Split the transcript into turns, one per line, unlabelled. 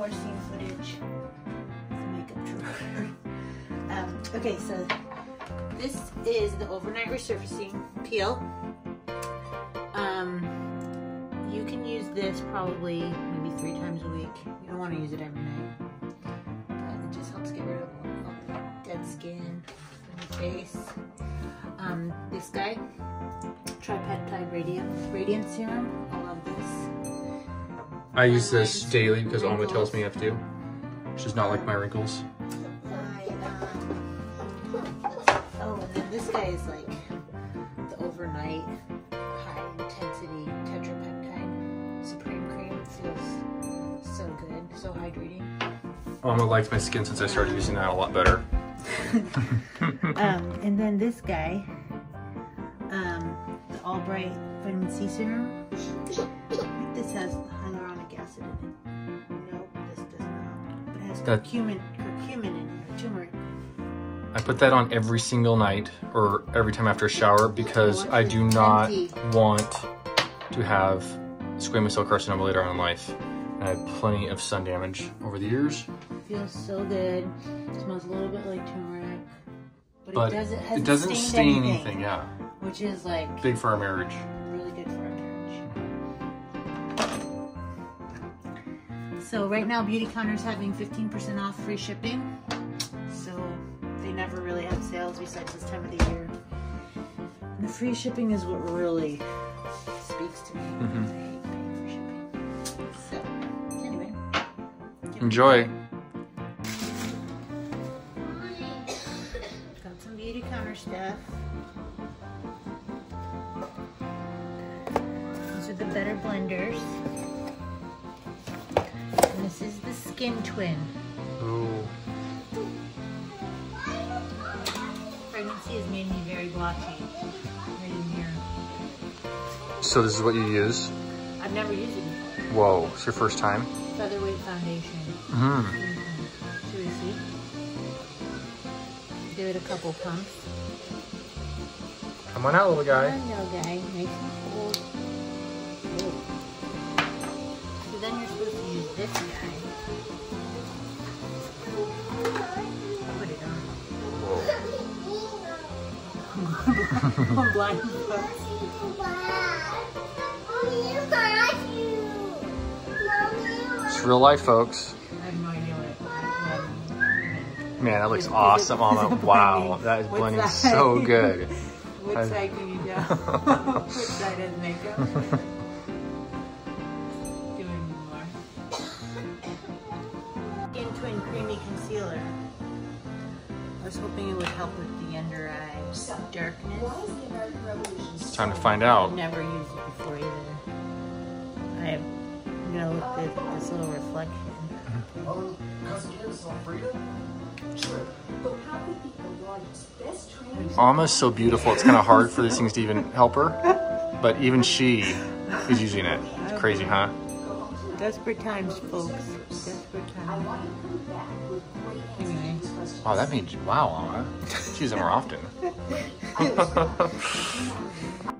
more scene footage. The makeup drawer. Okay, so this is the overnight resurfacing peel. You can use this probably maybe 3 times a week. You don't want to use it every night, but it just helps get rid of all the dead skin on your face. This guy, Tripeptide Radiant Serum. I love this.
I use this daily because Alma tells me I have to. She does not like my wrinkles.
Oh, and then this guy is like the overnight high intensity tetrapeptide Supreme Cream. It feels so good, so hydrating.
Alma likes my skin since I started using that a lot better.
And then this guy, the All Bright Vitamin C Serum. I think this has hyaluronic acid in it. Nope, this does not. But it has curcumin in it, turmeric.
I put that on every single night or every time after a shower because I do not want to have squamous cell carcinoma later on in life. I had plenty of sun damage over the years.
It feels so good. It smells a little bit like turmeric, but it
doesn't stain anything, yeah.
Which is like
big for our marriage.
Really good for our marriage. So right now, Beauty Counter is having 15% off free shipping. So they never really have sales besides this time of the year. And the free shipping is what really speaks to me. I hate paying for shipping. So anyway,
enjoy.
Got some Beauty Counter stuff. These are the better blenders. And this is the Skin Twin.
Ooh.
Pregnancy has made me very blotchy. Right in here.
So this is what you use?
I've never used it before.
Whoa, it's your first time?
Featherweight foundation. So easy. Give it a couple pumps.
Come on out, little guy.
Come on, little guy. Nice and cold. So then you're supposed to use this guy. Put it on.
Whoa.
I'm blind, folks.
It's real life, folks.
I have no idea what.
Man, that looks awesome, Alma. Wow, that is blending so good.
Which side can you do? Which side has makeup? Doing more. Skin Twin Creamy Concealer. I was hoping it would help with the under eye darkness.
It's time to find out.
I've never used it before either. I have no this little reflection.
Alma's so beautiful, it's kind of hard for these things to even help her. But even she is using it. It's crazy, huh?
Desperate times, folks. Desperate times. Anyway.
Wow, that means, wow, Alma. She uses it more often.